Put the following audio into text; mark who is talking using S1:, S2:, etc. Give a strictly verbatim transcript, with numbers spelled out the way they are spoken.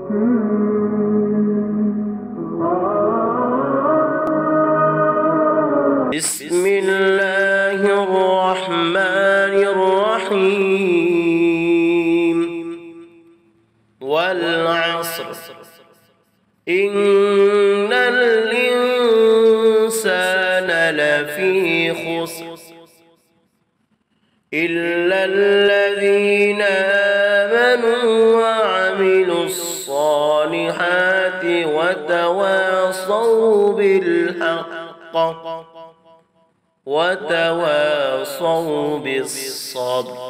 S1: بسم الله الرحمن الرحيم والعصر إن الإنسان لفي خسر إلا الذين آمنوا وعملوا الصالحات وتواصوا بالحق وتواصوا بالصبر.